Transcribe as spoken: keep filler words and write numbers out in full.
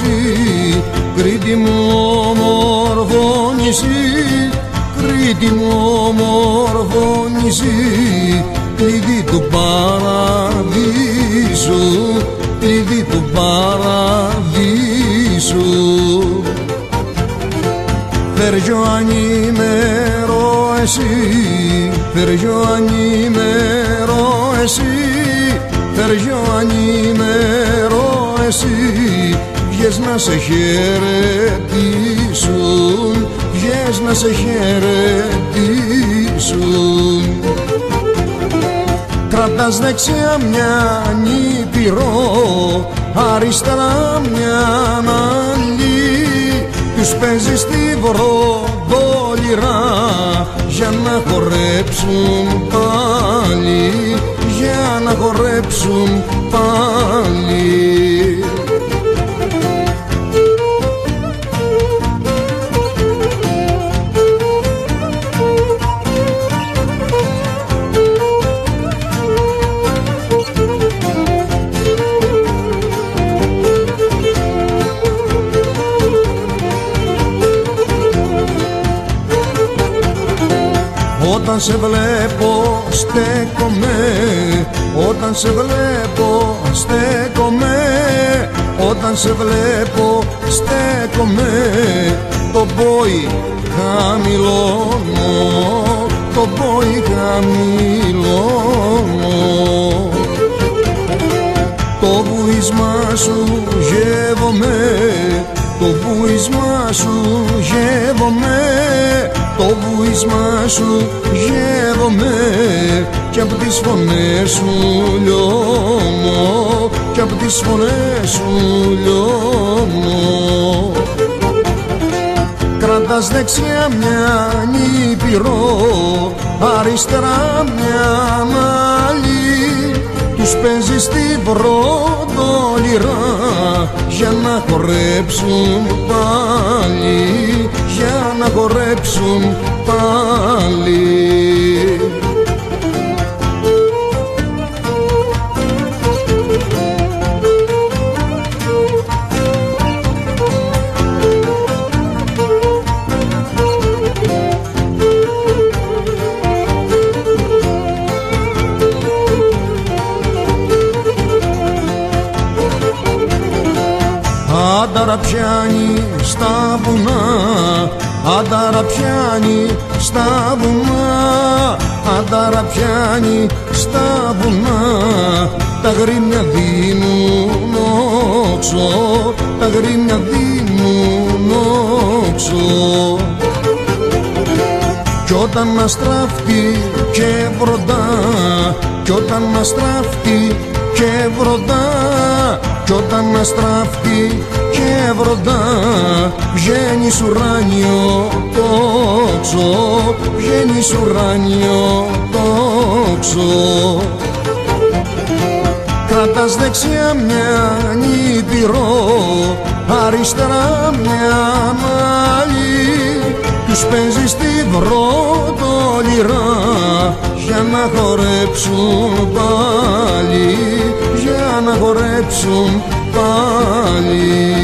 νησί, Κρήτη μου όμορφο νησί, Κρήτη μου όμορφο νησί, κλειδί του παραδείσου, κλειδί του παραδείσου. Φέργιο ανήμερο εσύ, φέργιο ανήμερο εσύ, φέργιο ανήμερο εσύ, βγες να σε χαιρετήσουν, βγες να σε χαιρετήσουν. Κρατάς δεξιά μια νήπειρο, αριστερά μια άλλη, τους παίζεις στη βροντόλιρα για να χορέψουν πάλι, για να χορέψουν πάλι. Όταν σε βλέπω στέκομαι, όταν σε βλέπω στέκομαι, όταν σε βλέπω στέκομαι, το πόη χαμηλώνω, το πόη χαμηλώνω. Το βουίσμα σου γεύομαι, το βουίσμα σου γεύομαι, το βουίσμα σου γεύομαι, κι απ' τις φωνές σου λιώνω, κι απ' τις φωνές σου λιώνω. Κρατάς δεξιά μια νήπειρο, αριστερά μια άλλη, τους παίζεις στη βροντόλιρα για να χορέψουν πάλι, για να χορέψουν πάλι. Άνταρα πιάνει στα βουνά, άνταρα πιάνει στα βουνά, άνταρα πιάνει στα βουνά, τα γρήμια δίνουν όξο, τα γρήμια δίνουν όξο. Κι όταν μας στράφτει και βροντά, κι όταν μας στράφτει και βροντά, κι όταν μας στράφτει και βροντά, βγαίνει σ' ουράνιο τόξο, βγαίνει σ' ουράνιο τόξο. Κρατάς δεξιά μια νήπειρο, αριστερά μια άλλη, τους παίζεις στη βροντόλιρα για να χορέψουν πάλι, για να χορέψουν πάλι.